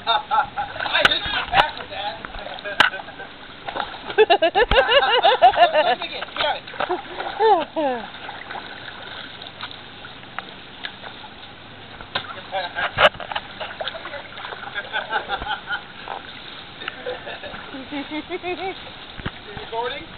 I hit you back with that. Let's begin. Got it. Recording?